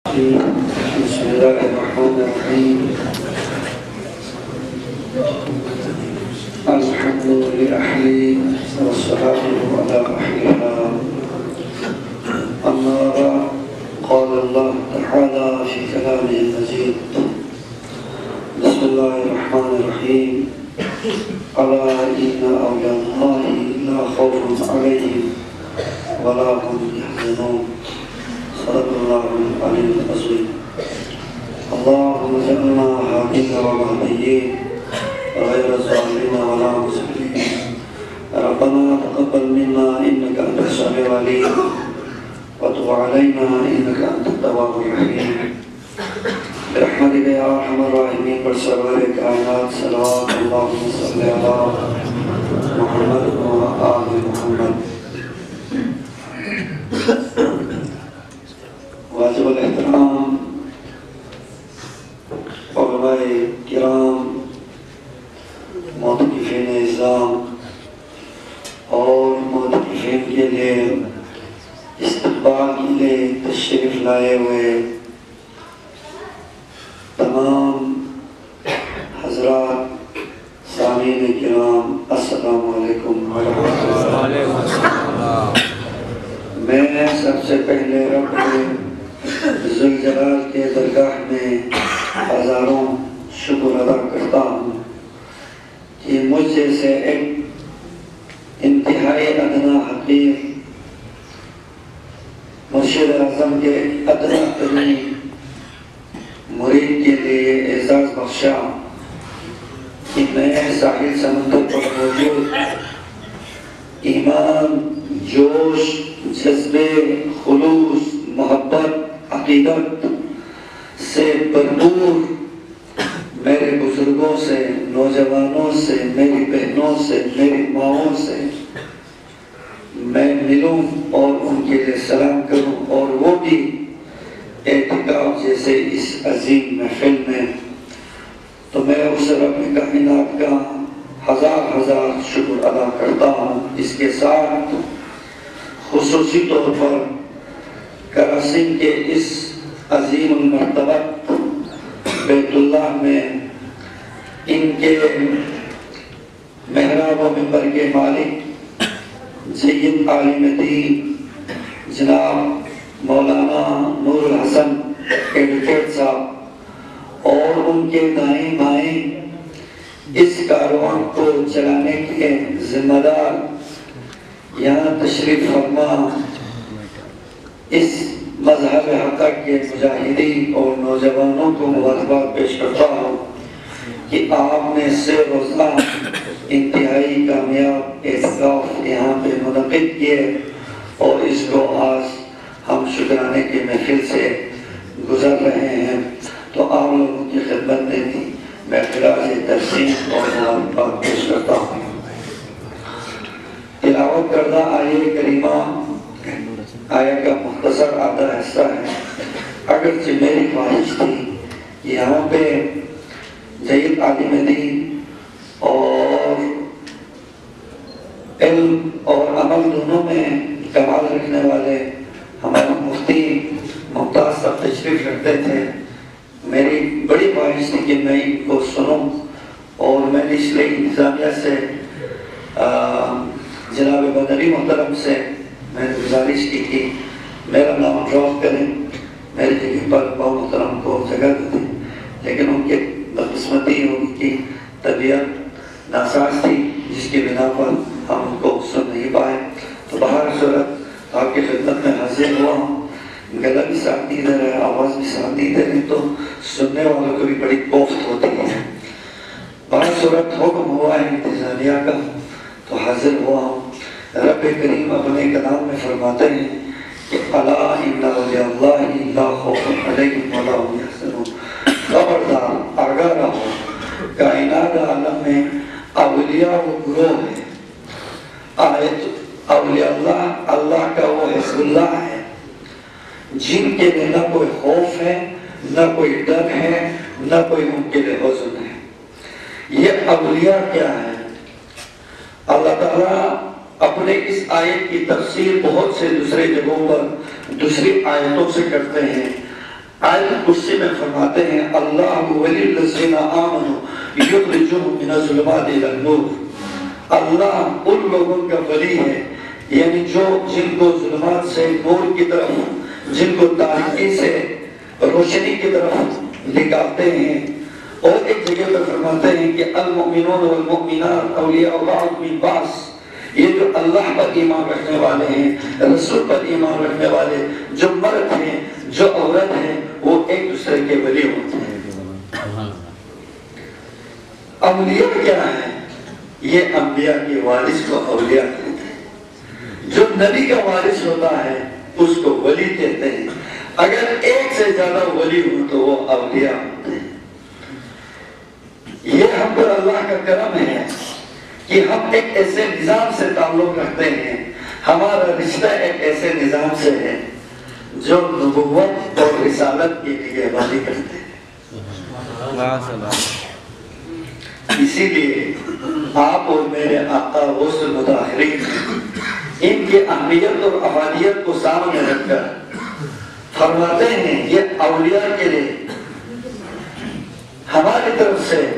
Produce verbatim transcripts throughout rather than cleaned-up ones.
بسم الله الرحمن الرحيم. الحمد لأهله والصلاة على أهلها. أما بعد، قال الله تعالى في كلامه المجيد: بسم الله الرحمن الرحيم. ألا إن أولياء الله لا خوف عليهم ولا هم يحزنون. صدق الله العلي العظيم. اللهم اجعلنا هادين ومهديين غير ظالمين ولا مسلمين. ربنا تقبل منا إنك أنت السميع العليم وتب علينا إنك أنت التواب الرحيم. برحمتك يا أرحم الراحمين. برسرور کائنات صلوات اللهم صل على محمد وآل محمد. واجب الاحترام علماء کرام، معتکفین اعظام اور معتکفین کے لیے استقبال کے لیے تشریف لائے ہوئے تمام حضرات سامعین کرام، السلام علیکم ورحمۃ اللہ. میں سب سے پہلے رب ذوالجلال کے درگاہ میں ہزاروں شکر ادا کرتا ہوں کہ مجھ جیسے ایک انتہائی ادنا حقیر مرشد اعظم کے ادنا ترین مرید کے لیے اعزاز بخشا کہ میں ساحل سمندر پر موجود ایمان، جوش، جذبے، خلوص، محبت، عقیدت سے بھرپور میرے بزرگوں سے، نوجوانوں سے، میری بہنوں سے، میری ماؤں سے میں ملوں اور ان کے لیے سلام کروں، اور وہ بھی اعتکاف جیسے اس عظیم محفل میں. تو میں اس رب کائنات کا ہزار ہزار شکر ادا کرتا ہوں. اس کے ساتھ خصوصی طور پر کراسن کے اس عظیم المرتبہ بیت اللہ میں ان کے محراب و منبر کے مالک سید عالم دین جناب مولانا نور الحسن ایڈوکیٹ صاحب اور ان کے دائیں بائیں اس کاروان کو چلانے کے ذمہ دار یہاں تشریف فرما اس مذہب حق کے مجاہدین اور نوجوانوں کو مبارکباد پیش کرتا ہوں کہ آپ نے سے روزہ انتہائی کامیاب اعتکاف یہاں پہ منعقد کیے اور اس کو آج ہم شکرانے کی محفل سے گزر رہے ہیں. تو آپ لوگوں کی خدمت میں بھی میں خراج تحسین اور مبارکباد پیش کرتا ہوں. تلاوت کردہ آیہ کریمہ آیہ کا مختصر آدھا حصہ ہے. اگرچہ میری خواہش تھی کہ یہاں پہ جید عالم دین اور علم اور عمل دونوں میں کمال رکھنے والے ہمارے مفتی ممتاز صاحب تشریف رکھتے تھے. میری بڑی خواہش تھی کہ میں ان کو سنوں، اور میں نے اس لیے انتظامیہ سے جناب بدری محترم سے میں نے گزارش کی کہ میرا نام ڈراپ کریں، میری جگہ پر بہت محترم کو جگہ دیں، لیکن ان کے بدقسمتی ہوگی کہ طبیعت ناساز تھی جس کی بنا پر ہم ان کو سن نہیں پائے. تو بہر صورت آپ کی خدمت میں حاضر ہوا ہوں. گلا بھی ساتھ نہیں دے رہا ہے، آواز بھی ساتھ نہیں دے رہی، تو سننے والوں کو بھی بڑی کوفت ہوتی ہے. بہر صورت حکم ہوا ہے انتظامیہ کا تو حاضر ہوا ہوں. رب کریم اپنے کلام میں فرماتے ہیں کہ الا ان اولیاء اللہ لا خوف علیہم ولا هم یحزنون. خبردار، آگاہ رہو، کائنات عالم میں اولیاء و گروہ ہے. آیت اولیاء اللہ، اللہ کا وہ حزب اللہ ہے جن کے لیے نہ کوئی خوف ہے، نہ کوئی ڈر ہے، نہ کوئی ان کے لیے حزن ہے. یہ اولیاء کیا ہے؟ اللہ تعالیٰ اپنے اس آیت کی تفسیر بہت سے دوسرے جگہوں پر دوسری آیتوں سے کرتے ہیں. آیت کرسی میں فرماتے ہیں اللہ ولی الذین آمنوا یخرجہم من الظلمات الی النور، اللہ ان لوگوں کا ولی ہے یعنی جو جن کو ظلمات سے نور کی طرف، جن کو تاریکی سے روشنی کی طرف نکالتے ہیں۔ اور ایک جگہ پر فرماتے ہیں کہ المؤمنون والمؤمنات اولیاء بعض من بعض، یہ جو اللہ پر ایمان رکھنے والے ہیں، رسول پر ایمان رکھنے والے، جو مرد ہیں جو عورت ہیں، وہ ایک دوسرے کے ولی ہوتے ہیں۔ اولیاء کیا ہے؟ یہ انبیاء کے وارث کو اولیاء کہتے ہیں۔ جو نبی کا وارث ہوتا ہے اس کو ولی کہتے ہیں۔ اگر ایک سے زیادہ ولی ہو تو وہ اولیاء ہوتے ہیں۔ یہ ہم پر اللہ کا کرم ہے کہ ہم ایک ایسے نظام سے تعلق رکھتے ہیں، ہمارا رشتہ ایک ایسے نظام سے ہے جو نبوت اور رسالت کی نگہبانی کرتے ہیں۔ اسی لیے آپ اور میرے آقا غوث المطہرین ان کی اہمیت اور افادیت کو سامنے رکھ کر فرماتے ہیں یہ اولیاء کے لیے ہماری طرف سے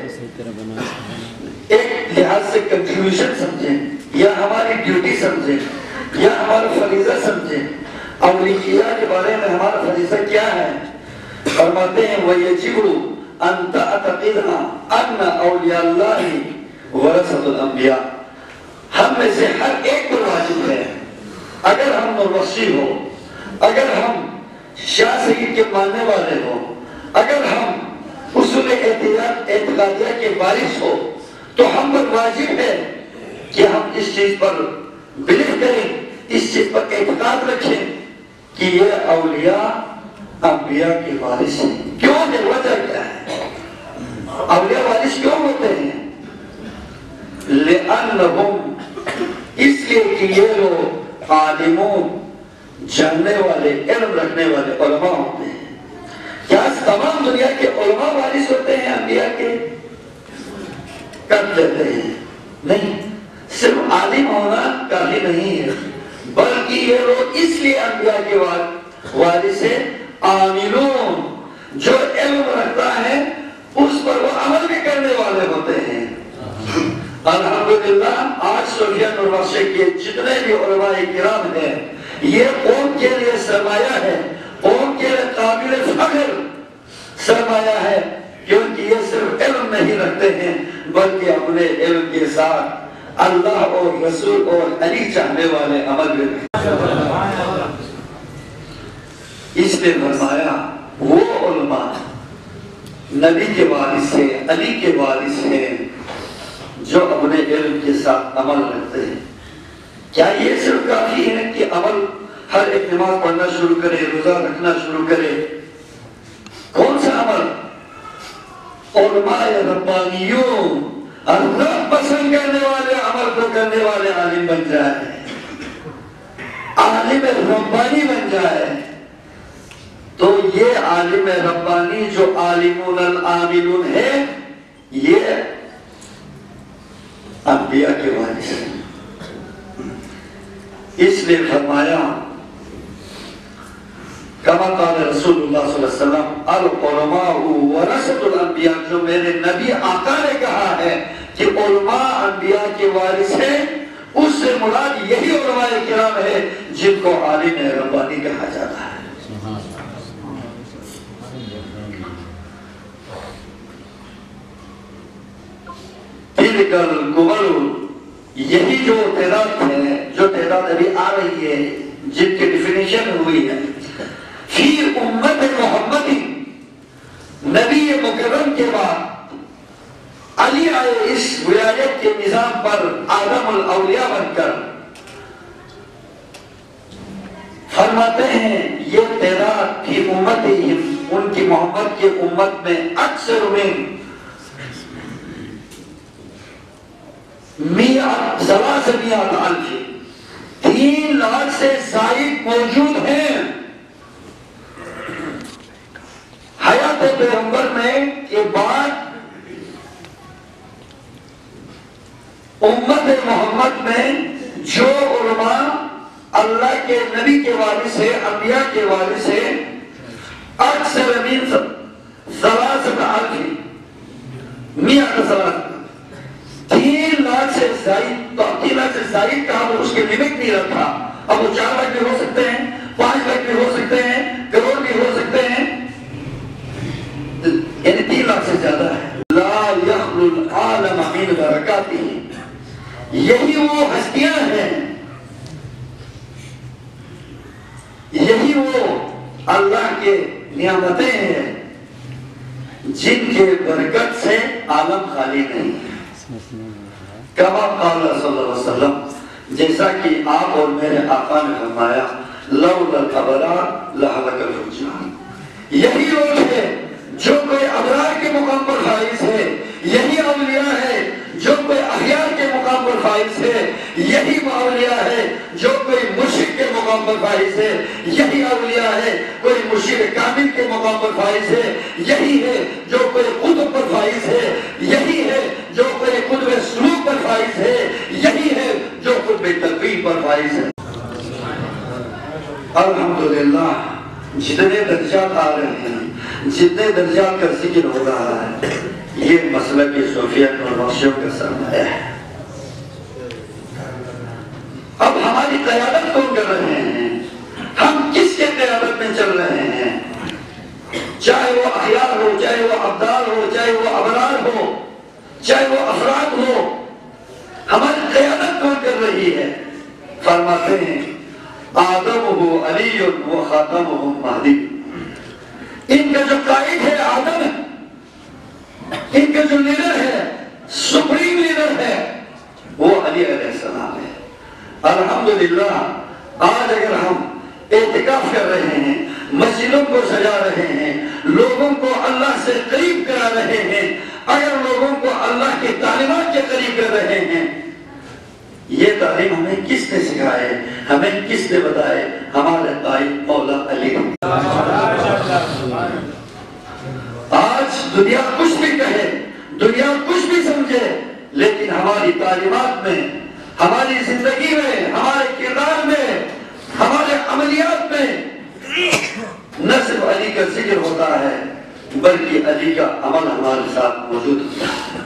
ایک لحاظ سے کنٹریبیوشن سمجھیں یا ہماری ڈیوٹی سمجھیں یا ہمارا فریضہ سمجھیں۔ اولیاء کے بارے میں ہمارا فریضہ کیا ہے؟ فرماتے ہیں وَيَجِبُ أَن تَعْتَقِدْهَا أَنَّ أَوْلِيَاءَ اللَّهِ وَرَثَةُ الْأَنْبِيَاءِ، ہم میں سے ہر ایک پر واجب ہے، اگر ہم نوربخشی ہو، اگر ہم شاہ سید کے ماننے والے ہو، اگر ہم اصول اعتقادیہ کے وارث ہو، تو ہم پر واجب ہے کہ ہم اس چیز پر بلیو کریں، اس چیز پر اعتقاد رکھیں کہ یہ اولیاء انبیاء کے وارث ہیں۔ کیوں ہے؟ وجہ کیا ہے؟ اولیاء وارث کیوں ہوتے ہیں؟ لِأَنَّهُمْ، اس لیے کہ یہ لوگ عالمون، جاننے والے، علم رکھنے والے علماء ہوتے ہیں۔ کیا تمام دنیا کے علماء وارث ہوتے ہیں انبیاء کے؟ کر دیتے ہیں؟ نہیں، صرف عالم ہونا کافی نہیں ہے، بلکہ یہ لوگ اس لیے انبیاء کے وارث ہیں، عاملون، جو علم رکھتا ہے اس پر وہ عمل بھی کرنے والے ہوتے ہیں۔ الحمدللہ آج صوفیہ نوربخش کے جتنے بھی علماء کرام ہیں، یہ قوم کے لیے سرمایہ ہے، قوم کے لیے قابل فخر سرمایہ ہے، کیونکہ یہ صرف علم نہیں رکھتے ہیں بلکہ اپنے علم کے ساتھ اللہ اور رسول اور علی چاہنے والے عمل بھی رکھتے ہیں۔ اس نے فرمایا وہ علماء نبی کے وارث سے، علی کے وارث ہیں جو اپنے علم کے ساتھ عمل رکھتے ہیں۔ کیا یہ صرف کافی ہے کہ عمل ہر ایک نماز پڑھنا شروع کرے، روزہ رکھنا شروع کرے؟ کون سا عمل؟ علماء ربانیون، اللہ پسند کرنے والے عمل کو کرنے والے عالم بن جائے، عالم ربانی بن جائے۔ تو یہ عالم ربانی جو عالمون العاملون ہے، یہ انبیاء کے وارث ہیں۔ اس لیے فرمایا کما قال رسول اللہ صلی اللہ علیہ وسلم العلماء ورثۃ الانبیاء، جو میرے نبی آقا نے کہا ہے کہ علماء انبیاء کے وارث ہیں، اس سے مراد یہی علماء کرام ہے جن کو عالم ربانی کہا جاتا ہے۔ تلک القبر، یہی جو تعداد ہے، جو تعداد ابھی آ رہی ہے، جن کی ڈیفینیشن ہوئی ہے، فی امت محمدی، نبی مکرم کے بعد علی آئے اس ولایت کے نظام پر آدم الاولیاء بن کر، فرماتے ہیں یہ تعداد فی امتی، ان کی محمد کے امت میں اکثر میں میعت ثلاثمیات الف، تین لاکھ سے زائد موجود ہیں۔ حیات پیغمبر میں کے بعد امت محمد میں جو علماء اللہ کے نبی کے وارث ہیں، انبیاء کے وارث ہیں، اکثر میاں کا سوال تین لاکھ سے زائد تین لاکھ سے زائد کا وہ اس کے لمٹ نہیں رکھا. اب وہ چار لاکھ بھی ہو سکتے ہیں, پانچ لاکھ بھی ہو سکتے ہیں, کروڑ بھی ہو سکتے ہیں, یعنی تین لاکھ سے زیادہ ہے. لا یخلو العالم من برکاتہ, یہی وہ ہستیاں ہیں, یہی وہ اللہ کے نعمتیں ہیں جن کے برکت سے عالم خالی نہیں ہے. کما قال صلی اللہ علیہ وسلم, جیسا کہ آپ اور میرے آقا نے فرمایا, لولا الابرار لہلک الفجار. یہی لوگ ہیں جو کوئی ابرار کے مقام پر فائز ہے, یہی اولیاء ہے جو کوئی اخیار کے مقام پر فائز ہے, یہی اولیاء ہے جو کوئی مرشد کے مقام پر فائز ہے, یہی اولیاء ہے کوئی مرشد کامل کے مقام پر فائز ہے, یہی ہے جو کوئی قطب پر فائز ہے, یہی ہے جو کوئی قطب سلوک پر فائز ہے, یہی ہے جو قطب تقویم پر فائز ہے. الحمدللہ جتنے درجات آ رہے ہیں, جتنے درجات کا ذکر ہو رہا ہے, یہ مسئلہ کی صوفیت اور نقشوں کا سرمایہ ہے. اب ہماری قیادت کون کر رہے ہیں, ہم کس کے قیادت میں چل رہے ہیں, چاہے وہ اخیار ہو, چاہے وہ ابدال ہو, چاہے وہ ابرار ہو, چاہے وہ افراد ہو, ہماری قیادت کون کر رہی ہے. فرماتے ہیں آدم ہو علی و خاتم ہو مہدی, ان کا جو قائد ہے آدم ہے, ان کا جو لیڈر ہے, سپریم لیڈر ہے, وہ علی علیہ السلام ہے. الحمدللہ آج اگر ہم اعتکاف کر رہے ہیں, مسجدوں کو سجا رہے ہیں, لوگوں کو اللہ سے قریب کرا رہے ہیں, اگر لوگوں کو اللہ کی تعلیمات کے قریب کر رہے ہیں, یہ تعلیم ہمیں کس نے سکھائے, ہمیں کس نے بتائے, ہمارے قائد مولا علی. آج دنیا کچھ بھی کہے, دنیا کچھ بھی سمجھے, لیکن ہماری تعلیمات میں, ہماری زندگی میں, ہمارے کردار میں, ہمارے عملیات میں نہ صرف علی کا ذکر ہوتا ہے بلکہ علی کا عمل ہمارے ساتھ موجود ہوتا ہے.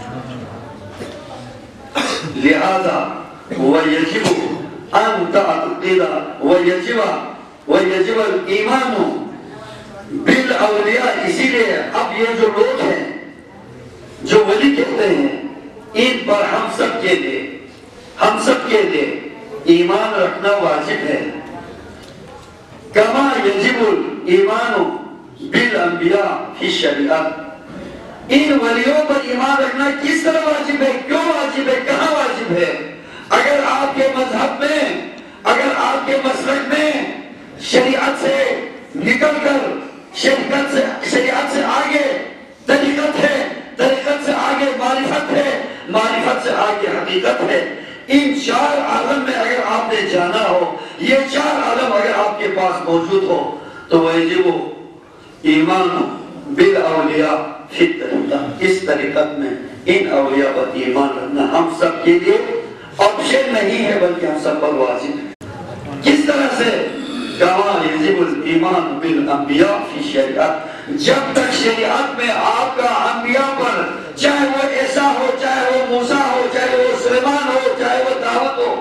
لہذا وَيَجِبُ أَن تَعْتَقِدَ وَيَجِبَ وَيَجِبَ الْإِيمَانُ بِالْأَوْلِيَاءِ. اسی لیے اب یہ جو لوگ ہیں جو ولی کہتے ہیں, ان پر ہم سب کے لیے ہم سب کے لیے ایمان رکھنا واجب ہے. کما یجب الایمان بالانبیاء فی الشریعت, ان ولیوں پر ایمان رکھنا کس طرح واجب ہے, کیوں واجب ہے, کہاں واجب ہے. اگر آپ کے مذہب میں, اگر آپ کے مسلک میں شریعت سے نکل کر شریعت سے شریعت سے آگے طریقت ہے, طریقت سے آگے معرفت ہے, معرفت سے آگے حقیقت ہے, ان چار عالم میں اگر آپ نے جانا ہو, یہ چار عالم اگر آپ کے پاس موجود ہو, تو واجب ایمان بالاولیاء فی الطریقہ, اس طریقت میں ان اولیاء پر ایمان رکھنا ہم سب کے لیے آپشن نہیں ہے بلکہ ہم سب پر واجب ہے. کس طرح سے؟ کما یجب الایمان بالانبیاء فی الشریعت, جب تک شریعت میں آپ کا انبیاء پر, چاہے وہ عیسیٰ ہو, چاہے وہ موسیٰ ہو, چاہے وہ سلیمان ہو, چاہے وہ دعوت ہو,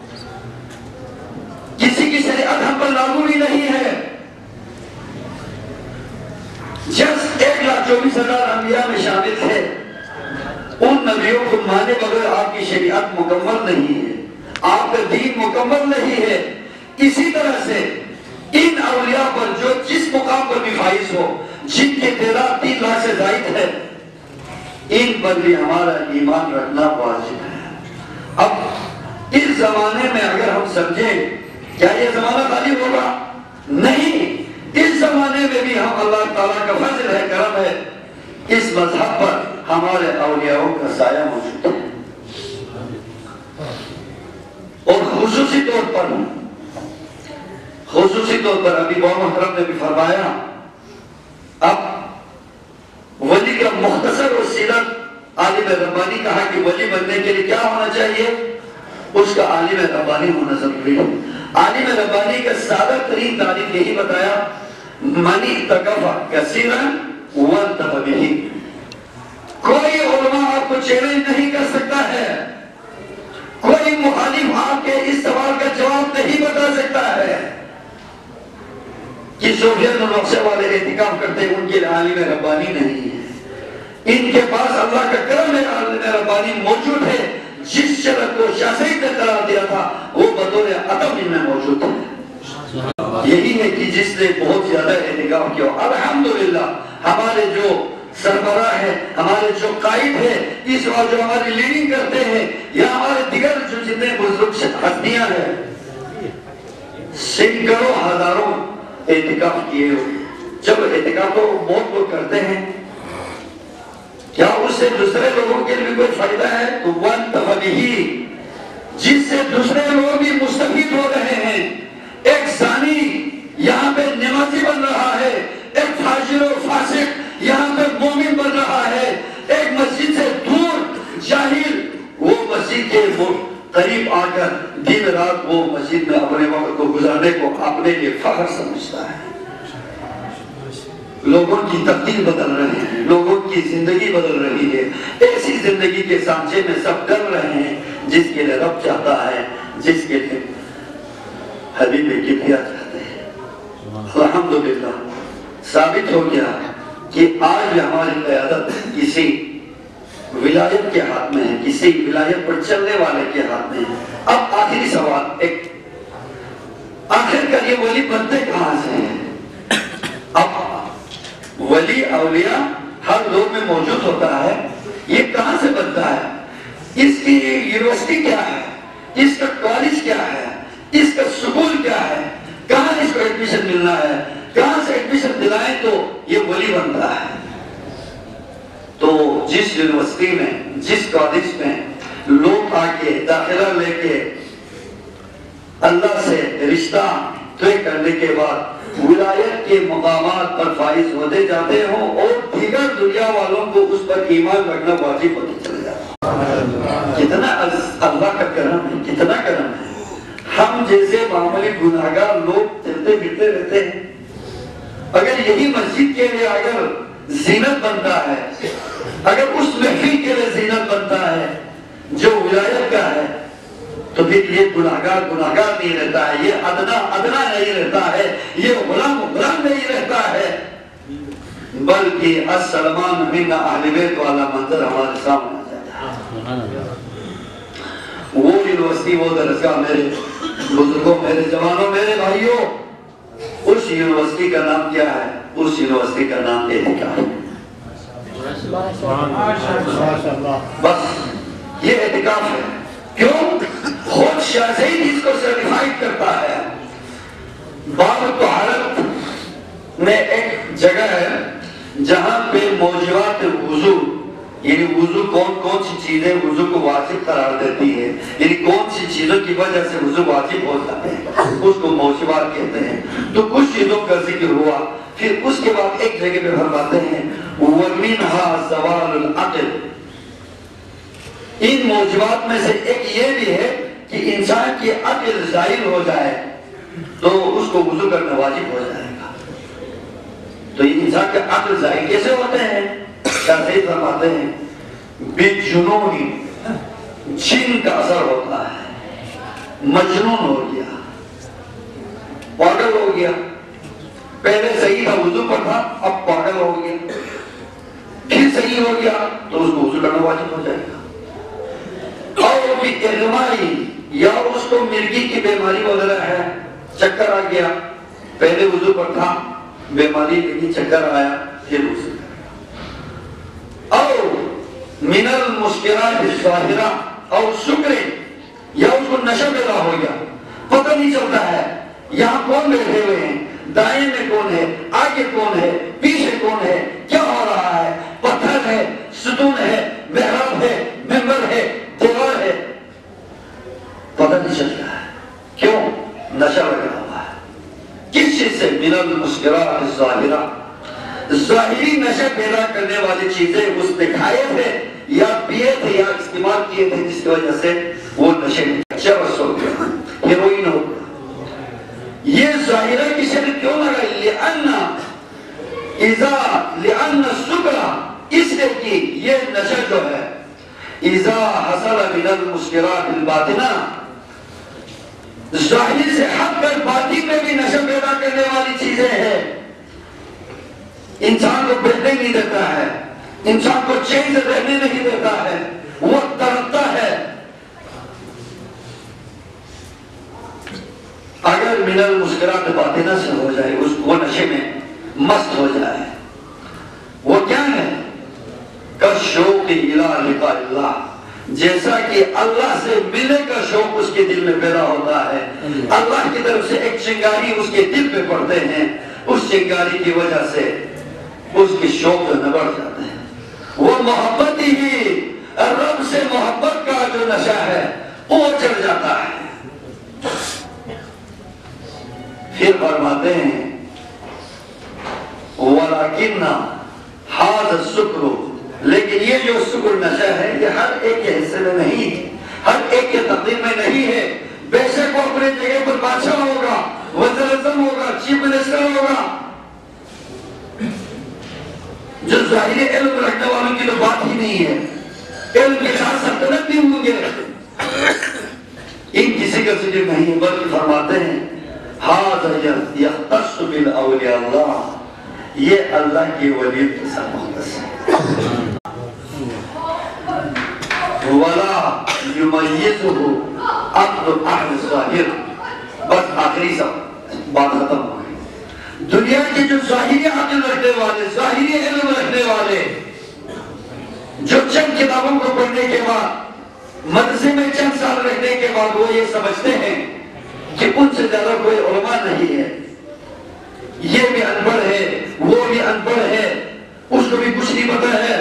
کسی کی شریعت ہم پر لاگو بھی نہیں ہے. جس ایک لاکھ چوبیس ہزار انبیاء میں شامل تھے, ان نبیوں کو مانے بغیر آپ کی شریعت مکمل نہیں ہے, آپ کا دین مکمل نہیں ہے. اسی طرح سے ان اولیاء پر جو جس مقام پر بھی فائز ہو, جن کی تعداد تین لاکھ سے زائد ہے, ان پر بھی ہمارا ایمان رکھنا واجب ہے. اب اس زمانے میں اگر ہم سمجھیں, کیا یہ زمانہ خالی ہوگا؟ نہیں, اس زمانے میں بھی ہم اللہ تعالیٰ کا فضل ہے, کرم ہے, اس مذہب پر ہمارے اولیاءوں کا سایہ موجود ہے. اور خصوصی طور پر خصوصی طور پر ابھی بابا محترم نے بھی فرمایا, اب ولی کا مختصر اور سیرت عالم ربانی کہا کہ ولی بننے کے لیے کیا ہونا چاہیے, اس کا عالم ربانی ہونا ضروری ہے. عالم ربانی کا سادہ ترین تعریف یہی بتایا, منی تکفا کثیرا وانتفع بہ, کوئی علماء آپ کو چیلنج نہیں کر سکتا ہے، کوئی مخالف آپ کے اس سوال کا جواب نہیں بتا سکتا ہے کہ سفیان النقشہ والے اعتکاف کرتے ہیں ان کے عالم ربانی نہیں ہے۔ ان کے پاس اللہ کا کرم ہے، عالم ربانی موجود ہے، جس شرط کو شاہ سعید نے قرار دیا تھا وہ بطور عدم ان میں موجود ہے۔ یہی ہے کہ جس نے بہت زیادہ اعتکاف کیا، الحمدللہ ہمارے جو سربراہ ہے، ہمارے جو قائد ہے، اس وقت جو ہماری لیڈنگ کرتے ہیں یا ہمارے دیگر جو جتنے بزرگ ہستیاں ہیں، سینکڑوں ہزاروں اعتکاف کیے ہوئے۔ جب اعتکاف تو بہت لوگ کرتے ہیں، کیا اس سے دوسرے لوگوں کے لیے کوئی فائدہ ہے؟ تو وَانْتَفَ بِهِ، جس سے دوسرے لوگ بھی مستفید ہو رہے ہیں۔ ایک زانی یہاں پہ نمازی بن رہا ہے، ایک فاجر و فاسق یہاں پہ مومن بن رہا ہے، ایک مسجد سے دور جاہل وہ مسجد کے قریب آ کر دن رات وہ مسجد میں اپنے وقت کو گزارنے کو اپنے لیے فخر سمجھتا ہے۔ لوگوں کی تقدیر بدل رہے ہیں، لوگوں کی زندگی بدل رہی ہے، ایسی زندگی کے سانچے میں سب ڈر رہے ہیں جس کے لیے رب چاہتا ہے، جس کے لیے حبیب کبریا چاہتے ہیں۔ الحمدللہ ثابت ہو گیا کہ آج ہماری قیادت کسی ولایت کے ہاتھ میں ہے، کسی ولایت پر چلنے والے کے ہاتھ میں ہے۔ اب آخری سوال، ایک آخر کر یہ ولی بنتے کہاں سے ہیں؟ اب ولی اولیاء ہر دور میں موجود ہوتا ہے، یہ کہاں سے بنتا ہے؟ اس کی یونیورسٹی کیا ہے؟ اس کا کالج کیا ہے؟ اس کا سکول کیا ہے؟ کہاں اس کو ایڈمیشن ملنا ہے؟ کہاں سے ایڈمیشن دلائیں تو یہ ولی بنتا ہے؟ تو جس یونیورسٹی میں، جس کالج میں لوگ آ کے داخلہ لے کے اللہ سے رشتہ طے کرنے کے بعد ولایت کے مقامات پر فائز ہوتے جاتے ہوں اور دیگر دنیا والوں کو اس پر ایمان رکھنا واجب ہوتے چلے جاتا ہے۔ کتنا اللہ کا کرم ہے، کتنا کرم ہے۔ ہم جیسے معمولی گناہگار لوگ چلتے پھرتے رہتے ہیں، اگر یہی مسجد کے لیے اگر زینت بنتا ہے، اگر اس محفل کے لیے زینت بنتا ہے جو ولایت کا ہے، تو پھر یہ گناہگار گناہگار نہیں رہتا ہے، یہ ادنا ادنا نہیں رہتا ہے، یہ غلام غلام نہیں رہتا ہے، بلکہ السلمان من اہل بیت والا منظر ہمارے سامنے آ جاتا ہے۔ وہ یونیورسٹی، وہ درسگاہ، میرے بزرگوں، میرے جوانوں، میرے بھائیوں، اس یونیورسٹی کا نام کیا ہے؟ اس یونیورسٹی کا نام اعتکاف ہے۔ بس یہ اعتکاف ہے۔ کیوں؟ خود شاہ سعید اس کو سرٹیفائیڈ کرتا ہے۔ باب طہارت میں ایک جگہ ہے جہاں پہ موجبات وضو، یعنی وضو کون کون سی چیزیں وضو کو واجب قرار دیتی ہے، یعنی کون سی چیزوں کی وجہ سے وضو واجب ہو جاتے ہیں، اس کو موجبات کہتے ہیں۔ تو کچھ چیزوں کا ذکر ہوا، پھر اس کے بعد ایک جگہ پہ فرماتے ہیں وَمِنْهَا زَوَالُ الْعَقْلِ، ان موجبات میں سے ایک یہ بھی ہے کہ انسان کی عقل زائل ہو جائے تو اس کو وضو کرنا واجب ہو جائے گا۔ تو یہ انسان کے عقل زائل کیسے ہوتے ہیں؟ شاہ سعید فرماتے ہیں بِجُنُونِ، جن کا اثر ہوتا ہے، مجنون ہو گیا، پاگل ہو گیا، پہلے صحیح تھا وضو پر تھا، اب پاگل ہو گیا، پھر صحیح ہو گیا تو اس کو وضو کرنا واجب ہو جائے گا۔ اور بھی اغمائی، یا اس کو مرگی کی بیماری وغیرہ ہے، چکر آ گیا، پہلے وضو پر تھا، بیماری لگی، چکر آیا، پھر وضو۔ اور من المسکرات الظاہرہ، اور شکر، یا اس کو نشہ پیدا ہو گیا، پتہ نہیں چلتا ہے یہاں کون بیٹھے ہوئے ہیں، دائیں میں کون ہے، آگے کون ہے، پیچھے کون ہے، کیا ہو رہا ہے، پتھر ہے، ستون ہے، محراب ہے، ممبر ہے، دیوار ہے، پتہ نہیں چلتا ہے۔ کیوں؟ نشہ لگا ہوا ہے۔ کس چیز سے؟ من المسکرات الظاہرہ، ظاہری نشہ پیدا کرنے والی چیزیں اس نے کھائے تھے یا پیے تھے یا استعمال کیے تھے، جس کی وجہ سے وہ نشے میں چرس ہو گیا، ہیروئن ہو گیا۔ یہ ظاہرہ کی شرط کیوں لگائی؟ لِأَنَّ اِذَا لِأَنَّ السُّكْرَ اس لیے کہ یہ نشہ جو ہے اذا حصل من المسکرات الباطنہ، ظاہر سے ہٹ کر باطن میں بھی نشہ پیدا کرنے والی چیزیں ہیں، انسان کو بیٹھنے نہیں دیتا ہے، انسان کو چین سے رہنے نہیں دیتا ہے، وہ تڑپتا ہے۔ اگر من المسکرات باطنہ سے ہو جائے، اس وہ نشے میں مست ہو جائے، وہ کیا ہے؟ کالشوق الی لقاء اللہ، جیسا کہ اللہ سے ملنے کا شوق اس کے دل میں پیدا ہوتا ہے، اللہ کی طرف سے ایک چنگاری اس کے دل پہ پڑتے ہیں، اس چنگاری کی وجہ سے اس کی شوق جو نہ بڑھ جاتے ہیں، وہ محبت ہی رب سے محبت کا جو نشہ ہے وہ چڑھ جاتا ہے۔ پھر فرماتے ہیں وَلَكِنَّ هَذَا السُّكْرُ، لیکن یہ جو سکر نشہ ہے یہ ہر ایک کے حصے میں نہیں، ہر ایک کے تقدیر میں نہیں ہے۔ بے شک وہ اپنے جگہ پر بادشاہ ہوگا، وزیر اعظم ہوگا، چیف منسٹر ہوگا، جو ظاہری علم رکھنے والوں کی تو بات ہی نہیں ہے، علم کے ساتھ سلطنت بھی ہوں گے، ان کسی کا ذکر نہیں ہے، بلکہ فرماتے ہیں هَذَا يَخْتَصُّ بِالْأَوْلِيَاءِ اللَّهِ، یہ اللہ کی ولی کے ساتھ مختص ہے۔ وَلَا يُمَيِّزُهُ عَقْلُ أَهْلِ الظَّاهِرِ، بس آخری سب بات ختم ہو گئی۔ دنیا کے جو ظاہری عقل رکھنے والے، ظاہری علم رکھنے والے، جو چند کتابوں کو پڑھنے کے بعد مدرسے میں چند سال رہنے کے بعد وہ یہ سمجھتے ہیں کہ ان سے زیادہ کوئی علماء نہیں ہے، یہ بھی انپڑھ ہے، وہ بھی انپڑھ ہے، اس کو بھی کچھ نہیں پتا ہے۔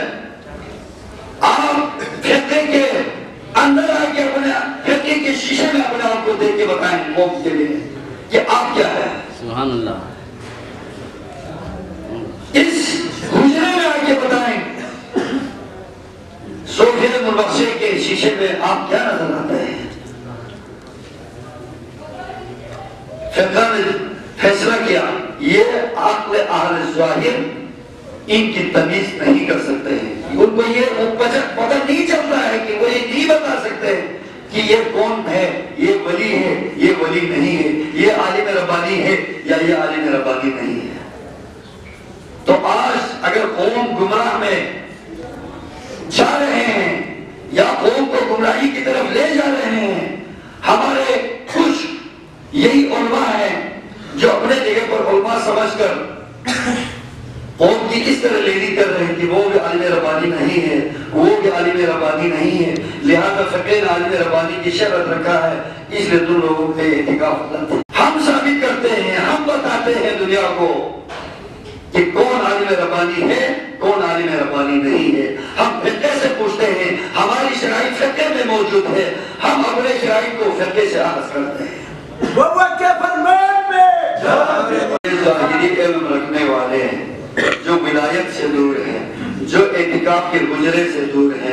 آپ فقہ کے اندر آ کے اپنے فقہ کے شیشے میں اپنے آپ کو دیکھ کے بتائیں قوم کے لیے کہ آپ کیا ہے۔ سبحان اللہ۔ اس حجرے میں آ کے بتائیں، صوفیہ مبشر کے شیشے میں آپ کیا نظر آتے ہیں۔ فقہ نے فیصلہ کیا یہ عقل اہل ظاہر ان کی تمیز نہیں کر سکتے ہیں، ان کو یہ پتہ نہیں چلتا ہے کہ وہ یہ نہیں بتا سکتے کہ یہ کون ہے، یہ ولی ہے، یہ ولی نہیں ہے، یہ عالم ربانی ہے یا یہ عالم ربانی نہیں ہے۔ تو آج اگر قوم گمراہ میں جا رہے ہیں یا قوم کو گمراہی کی طرف لے جا رہے ہیں، ہمارے کچھ یہی علماء ہیں جو اپنے جگہ پر علماء سمجھ کر قوم کی اس طرح لیڈی کر رہے ہیں کہ وہ بھی عالم ربانی نہیں ہے، وہ بھی عالم ربانی نہیں ہے، لہذا فقہ نے عالم ربانی کی شرط رکھا ہے، اس لیے تم لوگوں کے اعتکاف غلط ہے۔ ہم ثابت کرتے ہیں، ہم بتاتے ہیں دنیا کو کہ کون عالم ربانی ہے، کون عالم ربانی نہیں ہے۔ ہم فقہ سے پوچھتے ہیں، ہماری شرائط فقہ میں موجود ہے، ہم اپنے شرائط کو فقہ سے اخذ کرتے ہیں۔ بابا کے فرمان میں ظاہری علم رکھنے والے جو ولایت سے دور ہے، جو اعتکاف کے حجرے سے دور ہے،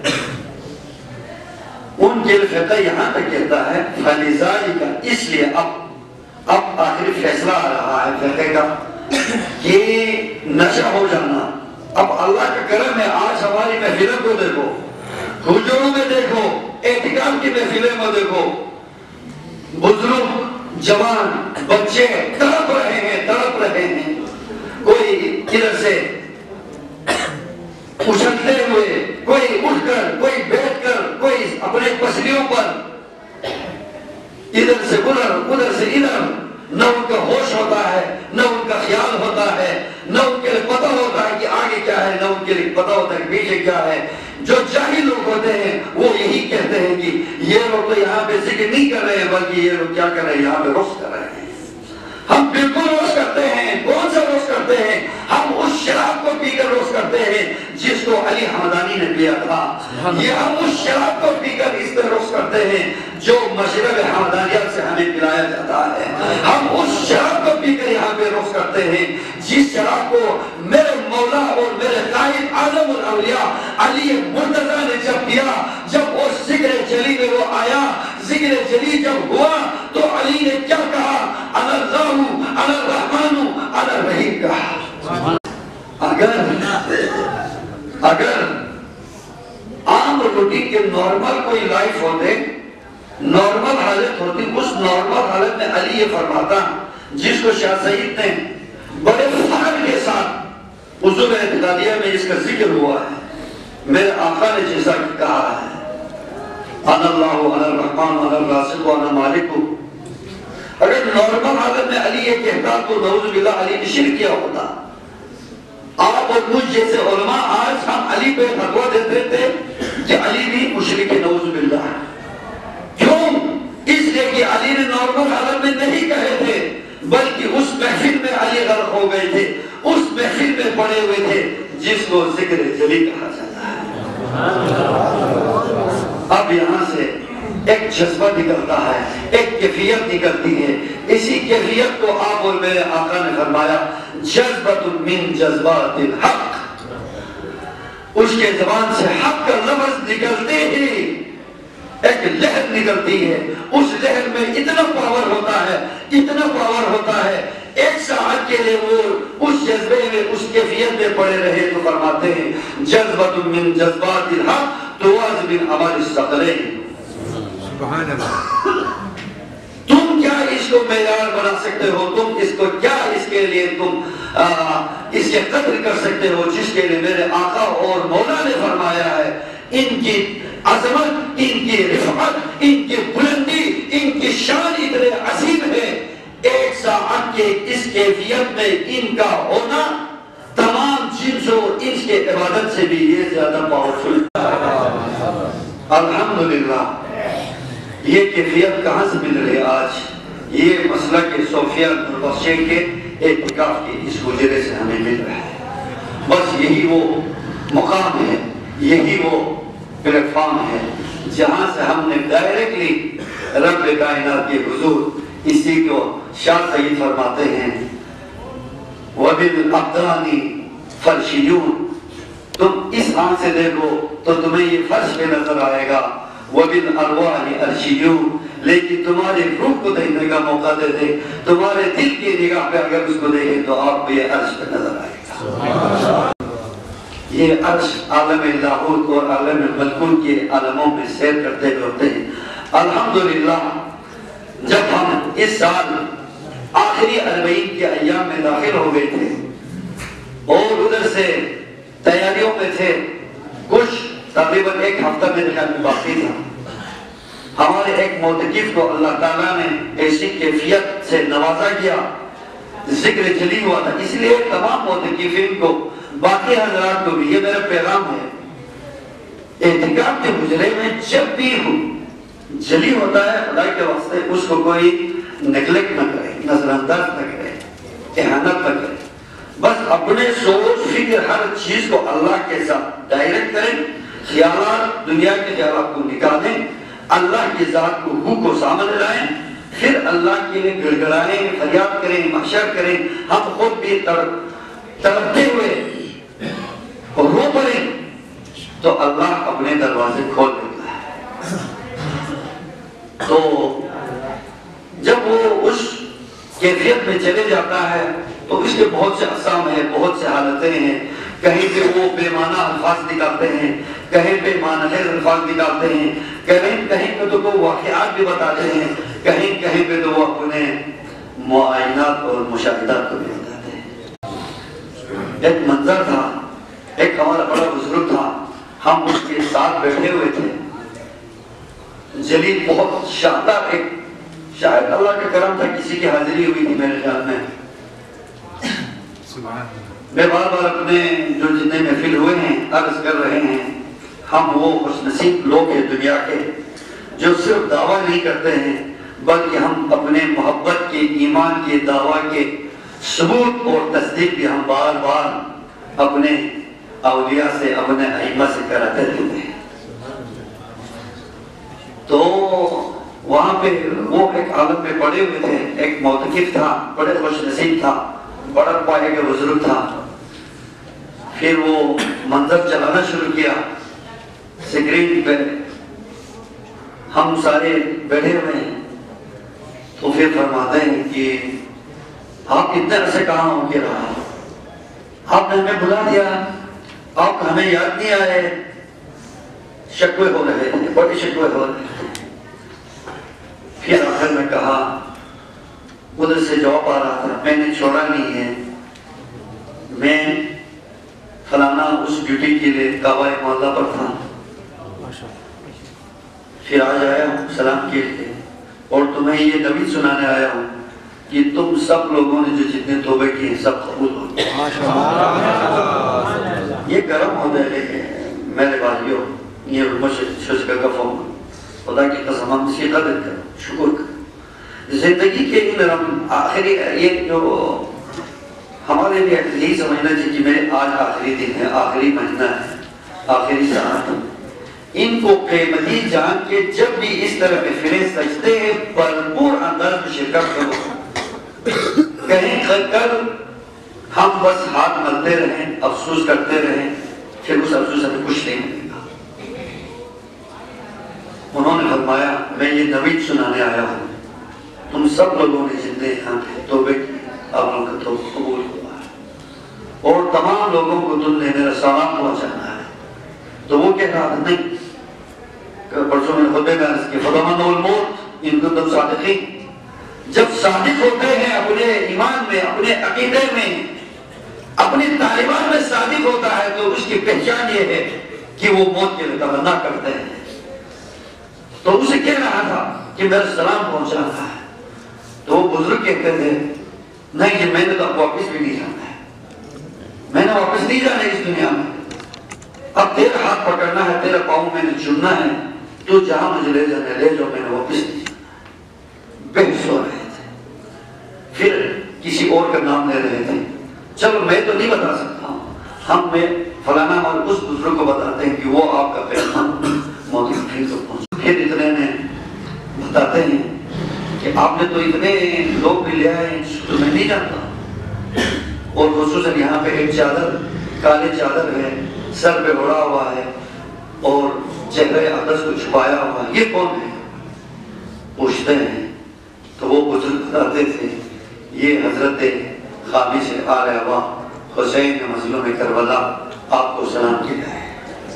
ان کے فقہ یہاں تک کہتا ہے فَلِذَلِكَ، اس لیے اب اب آخری فیصلہ آ رہا ہے فقہ کا کہ نشہ ہو جانا۔ اب اللہ کا کرم ہے، آج ہماری محفلوں کو دیکھو، حجروں میں دیکھو، اعتکاف کی محفلوں میں دیکھو، بزرگ جوان بچے تڑپ رہے ہیں تڑپ رہے ہیں، کوئی ادھر سے اچھلتے ہوئے، کوئی اٹھ کر، کوئی بیٹھ کر، کوئی اپنے پسلیوں پر ادھر سے ادھر ادھر سے ادھر، نہ ان کا ہوش ہوتا ہے، نہ ان کا خیال ہوتا ہے، نہ ان کے لیے پتہ ہوتا ہے کہ آگے کیا ہے، نہ ان کے لیے پتہ ہوتا ہے کہ پیچھے کیا ہے۔ جو جاہل لوگ ہوتے ہیں وہ یہی کہتے ہیں کہ یہ لوگ تو یہاں پہ ذکر نہیں کر رہے ہیں بلکہ یہ لوگ کیا کر رہے ہیں، یہاں پہ روز کر رہے ہیں۔ ہم بالکل روز کرتے ہیں، کون سا روز کرتے ہیں؟ ہم اس شراب کو پی کر روز کرتے ہیں جس کو علی حمدانی نے پیا تھا، یہ ہم اس شراب کو پی کر اس طرح روز کرتے ہیں جو مشرب حمدانیت سے ہمیں پلایا جاتا ہے، ہم اس شراب کو پی کر یہاں پہ روز کرتے ہیں جس شراب کو میرے مولا اور میرے قائد اعظم الاولیاء علی مرتضیٰ نے جب پیا، جب وہ ذکر جلی میں وہ آیا، ذکر جلی جب ہوا تو علی نے کیا کہا؟ انا اللہ، انا الرحمن، انا الرحیم کہا۔ اگر اگر عام روٹین کے نارمل کوئی لائف ہوتے، نارمل حالت ہوتی، اس نارمل حالت میں علی یہ فرماتا جس کو شاہ سعید نے بڑے فخر کے ساتھ اصول اعتقادیہ میں اس کا ذکر ہوا ہے، میرے آقا نے جیسا کہ کہا ہے انا اللہ انا الرحمن انا الرازق انا مالک، اگر نارمل حالت میں علی یہ کہتا تو نعوذ باللہ علی نے شرک کیا ہوتا۔ آپ اور مجھ جیسے علماء آج ہم علی پہ فتویٰ دیتے تھے کہ علی بھی مشرک ہے، نعوذ باللہ۔ کیوں؟ اس لیے کہ علی نے نارمل حالت میں نہیں کہے تھے، بلکہ اس محفل میں علی غرق ہو گئے تھے، اس محفل میں پڑے ہوئے تھے جس کو ذکر جلی کہا جاتا ہے۔ اب یہاں سے ایک جذبہ نکلتا ہے، ایک کیفیت نکلتی ہے، اسی کیفیت کو آپ اور میرے آقا نے فرمایا جذبۃ من جذبات الحق، اس کے زبان سے حق کا لفظ نکلتے ہی ایک لہر نکلتی ہے، اس لہر میں اتنا پاور ہوتا ہے، اتنا پاور ہوتا ہے، ایک ساعت کے لیے وہ اس جذبے میں اس کیفیت میں پڑے رہے تو فرماتے ہیں جذبۃ من جذبات الحق تواز من عمل الثقلین۔ سبحان اللہ۔ تم کیا اس کو معیار بنا سکتے ہو، تم اس کو کیا اس کے لیے تم اس کے قدر کر سکتے ہو جس کے لیے میرے آقا اور مولا نے فرمایا ہے ان کی عظمت، ان کی رفعت، ان کی بلندی، ان کی شان اتنے عظیم ہے، ایک ساعت کے اس کیفیت میں ان کا ہونا تمام جنس و انس کے عبادت سے بھی یہ زیادہ پاورفل۔ الحمدللہ یہ کیفیت کہاں سے مل رہی ہے آج؟ یہ مسئلہ کے صوفیہ نوربخشی کے اعتکاف کے اس حجرے سے ہمیں مل رہا ہے۔ بس یہی وہ مقام ہے، یہی وہ پلیٹ فارم ہے جہاں سے ہم نے ڈائریکٹلی رب کائنات کے حضور، اسی کو شاہ سعید فرماتے ہیں وَبِالْأَقْدَانِ فَرْشِيُّونَ، تم اس آنکھ سے دیکھو تو تمہیں یہ فرش پہ نظر آئے گا، وَبِالْأَرْوَاحِ أَرْشِيُّونَ، لیکن تمہارے روح کو دیکھنے کا موقع دے دے، تمہارے دل کی نگاہ پہ اگر اس کو دیکھیں تو آپ کو یہ عرش پہ نظر آئے گا۔ یہ عرش عالم لاہوت اور عالم ملکوت کے عالموں میں سیر کرتے ہوتے ہیں۔ الحمدللہ جب ہم اس سال آخری اربعین کے ایام میں داخل ہو گئے تھے اور ادھر سے تیاریوں میں تھے، کچھ تقریباً ایک ہفتہ میرے خیال میں باقی تھا، ہمارے ایک معتکف کو اللہ تعالیٰ نے ایسی کیفیت سے نوازا کیا، ذکر جلی ہوا تھا، اس لیے تمام معتکفین کو، باقی حضرات کو بھی یہ میرا پیغام ہے، اعتکاف کے حجرے میں جب بھی جلی ہوتا ہے خدا کے واسطے اس کو کوئی نیگلیکٹ نہ کرے، نظر انداز نہ کرے، احانت نہ کرے، بس اپنے سوچ فکر ہر چیز کو اللہ کے ساتھ ڈائریکٹ کریں، خیالات دنیا کے خیالات کو نکالیں، اللہ کی ذات کو ہو کو سامنے لائیں، پھر اللہ کے لیے گڑ گڑائیں، فریاد کریں، محشر کریں، ہم خود بھی تڑپتے ہوئے رو پڑیں تو اللہ اپنے دروازے کھول دیتا ہے۔ تو جب وہ اس کیفیت میں چلے جاتا ہے تو اس کے بہت سے اقسام ہیں، بہت سے حالتیں ہیں، کہیں پہ وہ بے معنی الفاظ نکالتے ہیں، کہیں پہ معنی الفاظ نکالتے ہیں، کہیں کہیں پہ تو وہ واقعات بھی بتاتے ہیں، کہیں کہیں پہ تو وہ اپنے معائنات اور مشاہدات کو بھی بتاتے ہیں۔ ایک منظر تھا، ایک ہمارا بڑا بزرگ تھا، ہم اس کے ساتھ بیٹھے ہوئے تھے، جلیل بہت شاندار، ایک شاید اللہ کا کرم تھا، کسی کی حاضری ہوئی تھی میرے خیال میں۔ میں بار بار اپنے جو جتنے محفل ہوئے ہیں عرض کر رہے ہیں، ہم وہ خوش نصیب لوگ ہیں دنیا کے جو صرف دعویٰ نہیں کرتے ہیں بلکہ ہم اپنے محبت کے، ایمان کے دعویٰ کے ثبوت اور تصدیق بھی ہم بار بار اپنے اولیاء سے، اپنے ائمہ سے کراتے رہتے ہیں۔ تو وہاں پہ وہ ایک عالم میں پڑے ہوئے تھے، ایک معتکف تھا، بڑے خوش نصیب تھا، بڑا پائے کے بزرگ تھا، پھر وہ منظر چلانا شروع کیا سکرین پہ، ہم سارے بیٹھے ہوئے ہیں، تو پھر فرماتے ہیں کہ آپ کتنے عرصے کہاں ہو کے رہا، آپ نے ہمیں بلا دیا، آپ ہمیں یاد نہیں آئے؟ شکوے ہو رہے تھے، بڑے شکوے ہو رہے تھے۔ پھر آخر میں کہا، ادھر سے جواب آ رہا تھا، میں نے چھوڑا نہیں ہے، میں فلانا اس ڈیوٹی کے لیے کعبہ معظہ پر تھا، پھر آج آیا ہوں سلام کے لیے، اور تمہیں یہ نبی سنانے آیا ہوں کہ تم سب لوگوں نے جو جتنے توبے کیے سب قبول ہو گئے۔ یہ گرم ہو جائے میرے بھائیوں، یہ مجھے شکر کا فون، خدا کی قسم ہم اس کی قدر کریں، شکر کریں۔ زندگی کے ان رم آخری یہ جو ہمارے لیے یہی سمجھنا چاہیے کہ میرے آج آخری دن ہے، آخری مہینہ ہے، آخری ساعت، ان کو قیمتی جان کے جب بھی اس طرح میں پھرے سجدے ہیں بھرپور انداز میں شرکت کرو، کہیں کر ہم بس ہاتھ ملتے رہیں، افسوس کرتے رہیں، پھر اس افسوس ہمیں کچھ نہیں ملے گا۔ انہوں نے فرمایا میں یہ نوید سنانے آیا ہوں، تم سب لوگوں نے جتنے یہاں پہ توبے کی آپ لوگوں کا توبہ قبول ہوا ہے، اور تمام لوگوں کو تم نے میرا سلام پہنچانا ہے۔ تو وہ کہہ رہا تھا نہیں، پرسوں میں خطبے میں عرض کی فَضَمَنُوا الْمَوْتِ إِن كُنتُمْ صَادِقِينَ، جب صادق ہوتے ہیں اپنے ایمان میں، اپنے عقیدے میں، اپنی تعلیمات میں صادق ہوتا ہے تو اس کی پہچان یہ ہے کہ وہ موت کے لیے تمنا کرتے ہیں۔ تو اسے کہہ رہا تھا کہ میرا سلام پہنچانا ہے، تو وہ بزرگ کہتے تھے نہیں یہ میں نے تو واپس بھی نہیں جانا ہے، میں نے واپس نہیں جانا اس دنیا میں، اب تیرا ہاتھ پکڑنا ہے، تیرا پاؤں میں نے چننا ہے، تو جہاں مجھے لے جانا لے جاؤ، میں نے واپس نہیں جانا۔ بحث ہو رہے تھے، پھر کسی اور کا نام لے رہے تھے، چلو میں تو نہیں بتا سکتا ہوں، ہم میں فلانا اور اس بزرگ کو بتاتے ہیں کہ وہ آپ کا پیغام موت کی پھر کو پہنچ۔ پھر اتنے نے بتاتے ہیں کہ آپ نے تو اتنے لوگ بھی لے آئے جس کو میں نہیں جانتا، اور خصوصاً یہاں پہ ایک چادر کالے چادر ہے، سر پہ اڑا ہوا ہے اور چہرے اقدس کو چھپایا ہوا ہے، یہ کون ہے؟ پوچھتے ہیں تو وہ بزرگ بتاتے تھے یہ حضرت خامس آل ابا حسین مظلوم کربلا آپ کو سلام کیا ہے۔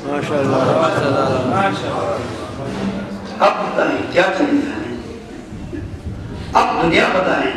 اب بتائیں کیا چاہیے ہمیں؟ اب دنیا بتائیں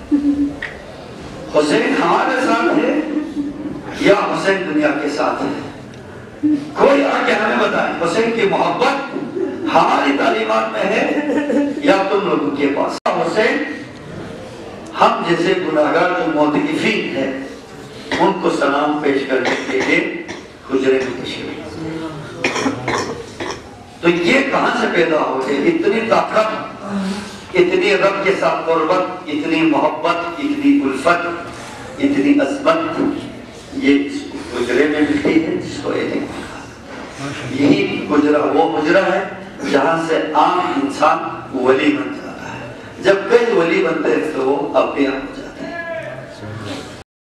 حسین ہمارے ساتھ ہے یا حسین دنیا کے ساتھ ہے؟ کوئی آ کے ہمیں بتائیں حسین کی محبت ہماری تعلیمات میں ہے یا تم لوگوں کے پاس؟ حسین ہم جیسے گناہگار جو موتقفین ہیں ان کو سلام پیش کرنے کے لیے حجرے میں تشریف، تو یہ کہاں سے پیدا ہو گئے؟ اتنی طاقت، اتنی رب کے ساتھ قربت، اتنی محبت، اتنی الفت، اتنی عظمت، یہ اس حجرے میں ملتی ہے جس کو اعتقاد۔ یہی حجرہ وہ حجرہ ہے جہاں سے عام انسان ولی بن جاتا ہے۔ جب کئی ولی بنتے ہیں تو وہ اپنے